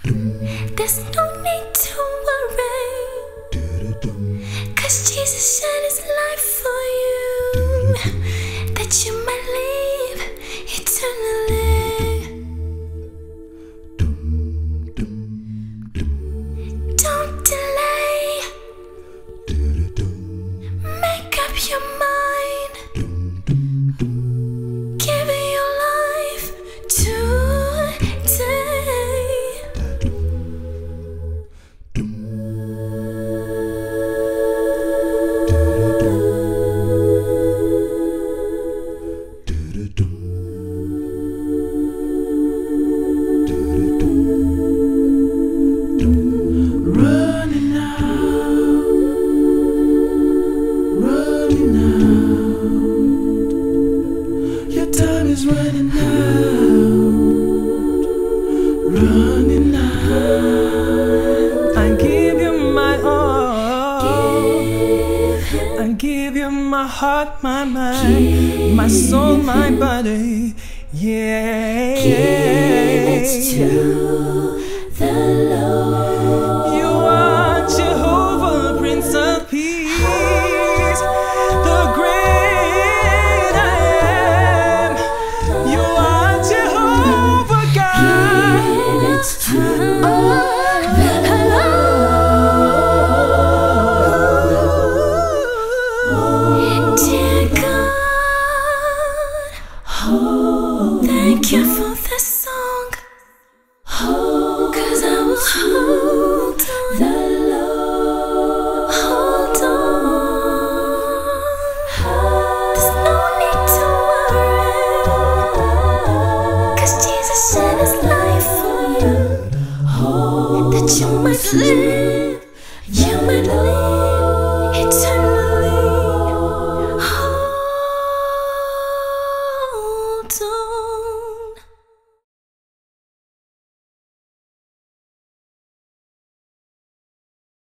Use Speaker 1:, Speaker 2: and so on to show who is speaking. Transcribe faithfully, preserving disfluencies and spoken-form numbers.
Speaker 1: There's no need to worry, 'cause Jesus shed his life for you, that you might live eternally. Don't delay, make up your mind, give your life today.
Speaker 2: Running out, running out. Your time is running out, running out. I give you my all, I give you my heart, my mind, my soul, my body. Yeah,
Speaker 1: Give it to the Lord.
Speaker 2: You are Jehovah, Prince of Peace, the great I am. You are Jehovah God.
Speaker 1: Give it to the Lord. Dear God, thank you for this song, 'cause I will hold on, the Lord, hold on. There's no need to worry, 'cause Jesus shed his life for you, that you might live